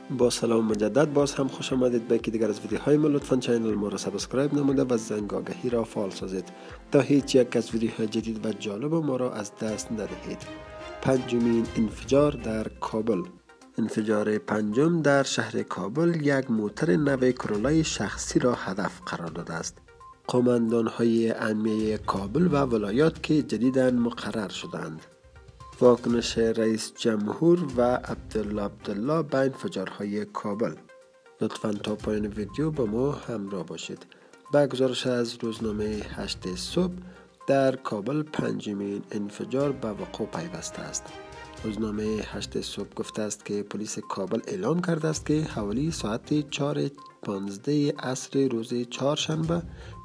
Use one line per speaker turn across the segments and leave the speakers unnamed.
با سلام مجدد باز هم خوش آمدید به یکی دیگر از ویدیوهای ما. لطفاً چینل ما را سابسکرایب نموده و زنگ آگهی را فعال سازید تا هیچ یک از ویدیوهای جدید و جالب ما را از دست ندهید. پنجمین انفجار در کابل. انفجار پنجم در شهر کابل یک موتر نو کرولای شخصی را هدف قرار داده است. قماندان‌های امنیه کابل و ولایات که جدیداً مقرر شدند. واکنش رئیس جمهور و عبدالله به انفجارهای کابل. لطفاً تا پایان ویدیو با ما همراه باشید. با گزارش از روزنامه 8 صبح، در کابل پنجمین انفجار به وقوع پیوسته است. روزنامه 8 صبح گفته است که پلیس کابل اعلام کرده است که حوالی ساعت 4:15 عصر روز چهارشنبه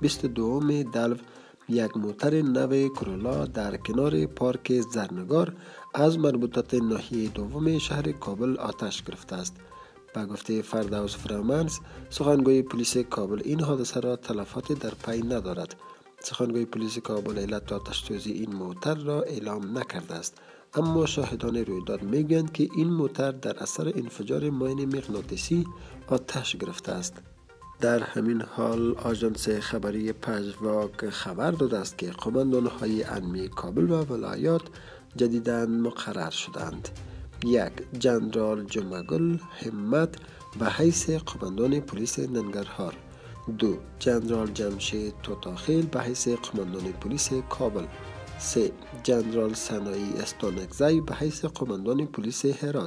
22 دلو یک موتر نو کرولا در کنار پارک زرنگار از مربوطات ناحیه دوم شهر کابل آتش گرفته است. به گفته فردوس فرامرز، سخنگوی پلیس کابل، این حادثه را تلفات در پی ندارد. سخنگوی پلیس کابل علت آتش‌سوزی این موتر را اعلام نکرده است، اما شاهدان رویداد میگویند که این موتر در اثر انفجار ماین مغناطیسی آتش گرفته است. در همین حال آژانس خبری پژواک خبر داده است که قماندان‌های امنیه کابل و ولایات جدیداً مقرر شدند. 1. جنرال جمعه‌گل همت به حیث قماندان پلیس ننگرهار. 2. جنرال جمشید توتاخیل به حیث قماندان پلیس کابل. 3. جنرال سنایی استانکزی به حیث قماندان پلیس هرات.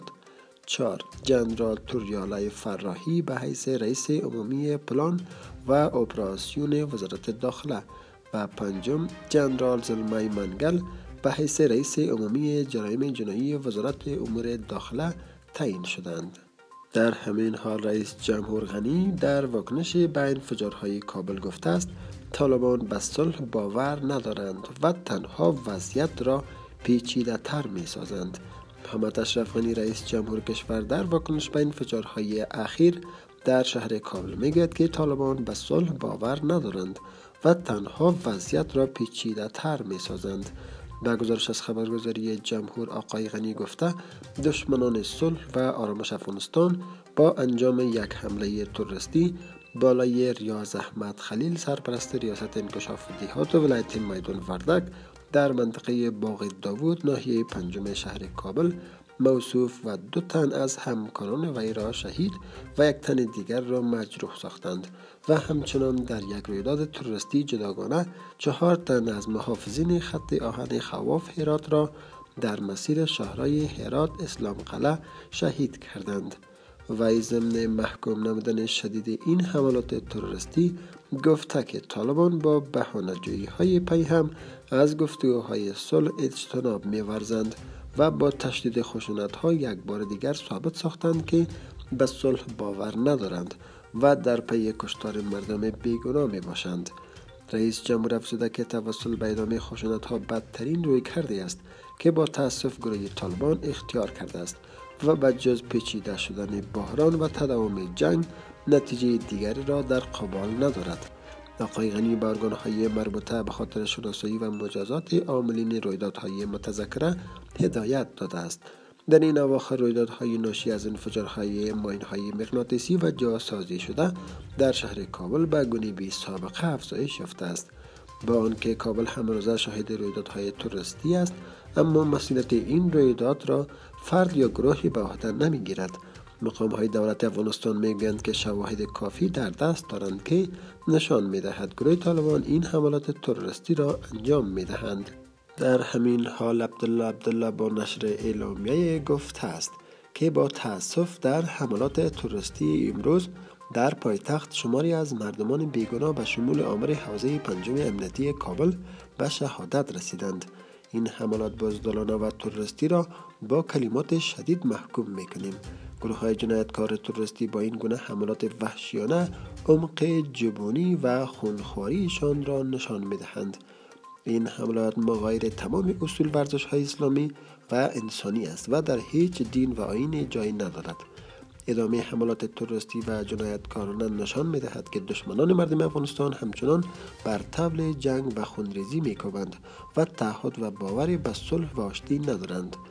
4. جنرال توریالای فراحی به حیث رئیس عمومی پلان و اپراسیون وزارت داخله و 5. جنرال زلمای منگل به حیث رئیس عمومی جرایم جنایی وزارت امور داخله تعیین شدند. در همین حال رئیس جمهور غنی در واکنش به انفجارهای کابل گفته است طالبان به صلح باور ندارند و تنها وضعیت را پیچیده تر می سازند. محمد اشرف غنی رئیس جمهور کشور در واکنش به انفجارهای اخیر در شهر کابل میگوید که طالبان به صلح باور ندارند و تنها وضعیت را پیچیده تر می سازند. با گزارش از خبرگزاری جمهور، آقای غنی گفته دشمنان صلح و آرامش افغانستان با انجام یک حمله تروریستی بالای ریاض احمد خلیل سرپرست ریاست انکشاف دیهات و ولایت میدان وردک در منطقه باغ داوود ناحیه پنجم شهر کابل موصوف و 2 تن از همکاران وی را شهید و 1 تن دیگر را مجروح ساختند و همچنان در یک رویداد تروریستی جداگانه 4 تن از محافظین خط آهن خواف هرات را در مسیر شهرهای هرات اسلام قلعه شهید کردند. وی ضمن محکوم نمودن شدید این حملات تروریستی گفته که طالبان با بهانه‌جویی‌های پیهم از گفتگوهای صلح اجتناب می‌ورزند و با تشدید خشونت‌ها یک بار دیگر ثابت ساختند که به صلح باور ندارند و در پی کشتار مردم بیگناه میباشند. رئیس جمهور افزوده که توسل به ادامه خشونت‌ها بدترین رویکردی است که با تأسف گروه طالبان اختیار کرده است و بجز پیچیده شدن بحران و تداوم جنگ نتیجه دیگری را در قبال ندارد. آقای غنی به ارگان‌های مربوطه به خاطر شناسایی و مجازات عاملین رویدادهای متذکره هدایت داده است. در این اواخر رویدادهای ناشی از انفجارهای ماین‌های مغناطیسی و جاسازی شده در شهر کابل به گونه بی سابقه افزایش یافته است. با آنکه کابل همروزه شاهد رویدادهای تروریستی است، اما مسئولیت این رویداد را فرد یا گروهی به عهده نمیگیرد. مقام‌های دولت افغانستان میگویند که شواهد کافی در دست دارند که نشان می‌دهد گروه طالبان این حملات تروریستی را انجام می‌دهند. در همین حال عبدالله با نشر اعلامیه گفته است که با تأسف در حملات تروریستی امروز در پایتخت شماری از مردمان بیگناه به شمول آمر حوزه پنجم امنیتی کابل به شهادت رسیدند. این حملات بزدلانه و تروریستی را با کلمات شدید محکوم میکنیم. گروه‌های جنایتکار تروریستی با این گونه حملات وحشیانه عمق جبونی و خونخواریشان را نشان میدهند. این حملات مغایر تمام اصول ورزش‌های اسلامی و انسانی است و در هیچ دین و آیین جایی ندارد. ادامه حملات تروریستی و جنایتکارانه نشان می‌دهد که دشمنان مردم افغانستان همچنان بر طبل جنگ و خونریزی می‌کوبند و تعهد و باوری به صلح و آشتی ندارند.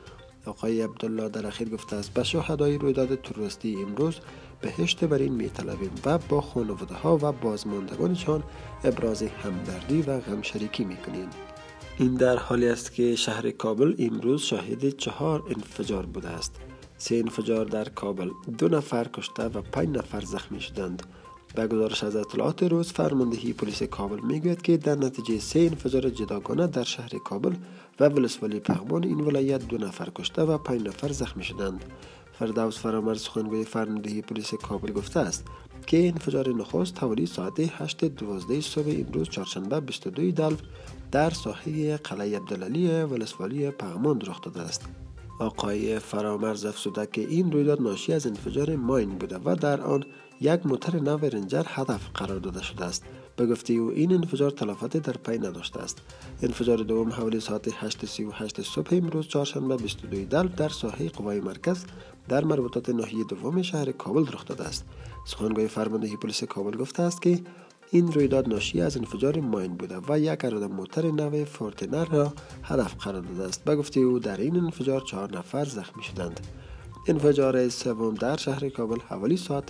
آقای عبدالله در اخیر گفته است به شهدای رویداد تروریستی امروز بهشت برین می‌طلبیم و با خانواده‌ها و بازماندگانشان ابراز همدردی و غمشریکی می‌کنیم. این در حالی است که شهر کابل امروز شاهد 4 انفجار بوده است. 3 انفجار در کابل، 2 نفر کشته و 5 نفر زخمی شدند. به گزارش از اطلاعات روز، فرماندهی پلیس کابل میگوید که در نتیجه 3 انفجار جداگانه در شهر کابل و ولسوالی پغمان این ولایت 2 نفر کشته و 5 نفر زخمی شدند. فردوس فرامرز سخنگوی فرماندهی پلیس کابل گفته است که انفجار نخست حوالی ساعت 8:12 صبح امروز چهارشنبه 22 دلو در ساحه قلعه عبدالعلی ولسوالی پغمان رخ داده است. آقای فرامرز افزوده که این رویداد ناشی از انفجار ماین بوده و در آن یک موتر نو رنجر هدف قرار داده شده است. به گفته او این انفجار تلفاتی در پی نداشته است. انفجار دوم حوالی ساعت 8:38 صبح امروز چهارشنبه 22 دلو در ساحه قوای مرکز در مربوطات ناحیه دوم شهر کابل رخ داده است. سخنگوی فرماندهی پلیس کابل گفته است که این رویداد ناشی از انفجار ماین بوده و یک عراده موتر نو فورتنر را هدف قرار داده است. به گفته او در این انفجار 4 نفر زخمی شدند. انفجار سوم در شهر کابل حوالی ساعت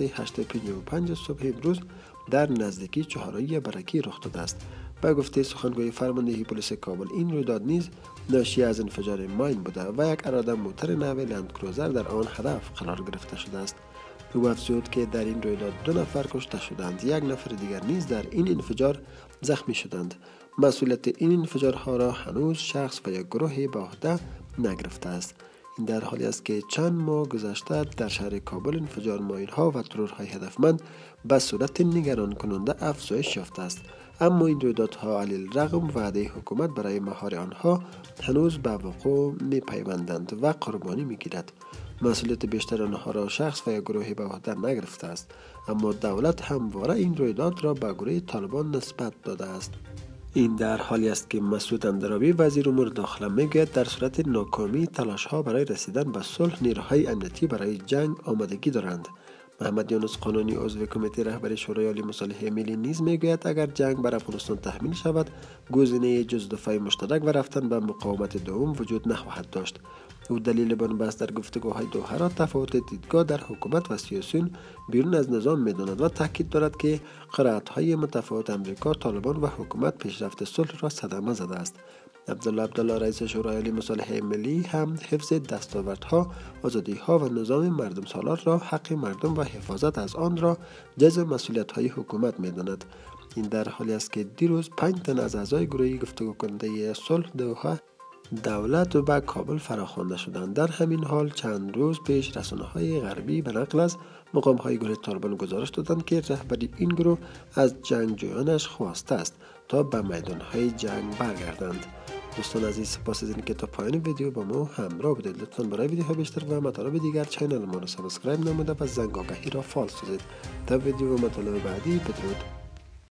8:55 صبح امروز در نزدیکی چهارراه برکی رخ داده است. به گفته سخنگوی فرماندهی پلیس کابل این رویداد نیز ناشی از انفجار ماین بوده و یک عراده موتر نو لندکروزر در آن هدف قرار گرفته شده است. او افزود که در این رویداد 2 نفر کشته شدند، 1 نفر دیگر نیز در این انفجار زخمی شدند. مسئولیت این انفجارها را هنوز شخص و یک گروه به عهده نگرفته است. این در حالی است که چند ماه گذشته در شهر کابل انفجار ماین‌ها و ترورهای هدفمند به صورت نگران کننده افزایش یافته است، اما این رویدادها علیه رغم وعده حکومت برای مهار آنها هنوز به وقوع می‌پیوندند و قربانی می‌گیرد. مسئولیت بیشتر آنها را شخص و یا گروهی به عهده نگرفته است، اما دولت همواره این رویداد را به گروه طالبان نسبت داده است. این در حالی است که مسعود اندرابی وزیر امور داخله میگوید در صورت ناکامی تلاش‌ها برای رسیدن به صلح نیروهای امنیتی برای جنگ آمادگی دارند. محمد یونس قانونی عضو کمیته رهبری شورای عالی مصالحه ملی نیز میگوید اگر جنگ بر افغانستان تحمیل شود گزینه جز دفاع مشترک و رفتن به مقاومت دوم وجود نخواهد داشت. او دلیل بنبست در گفتگوهای دوحه را تفاوت دیدگاه در حکومت و سیاسیون بیرون از نظام می‌داند و تاکید دارد که قرائت‌های متفاوت امریکا، طالبان و حکومت پیشرفت صلح را صدمه زده است. عبدالله رئیس شورای عالی مصالحه ملی هم حفظ دستاوردها، آزادی‌ها و نظام مردم سالار را حق مردم و حفاظت از آن را جزء مسئولیت‌های حکومت می‌داند. این در حالی است که دیروز 5 تن از اعضای گروه گفتگو کننده صلح دوحه دولت و به کابل فراخوانده شدند. در همین حال چند روز پیش رسانه‌های غربی به نقل از مقام‌های گروه طالبان گزارش دادند که رهبری این گروه از جنگجویانش خواسته است تا به میدان‌های جنگ برگردند. دوستان عزیز، سپاس از اینکه تا پایان ویدیو با ما همراه بودید. لطفاً برای ویدیوهای بیشتر و مطالب دیگر چینل ما را سابسکرایب نموده و زنگ آگهی را فعال سازید. تا ویدیو و مطالب بعدی، بدرود.